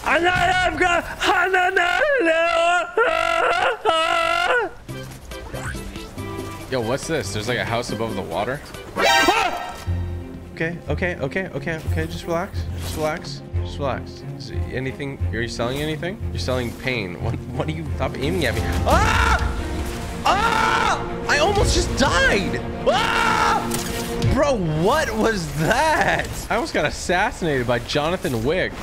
Yo, what's this? There's like a house above the water. Okay. Just relax. Anything? Are you selling anything? You're selling pain. What are you? Stop aiming at me. I almost just died. Bro, what was that? I almost got assassinated by Jonathan Wick.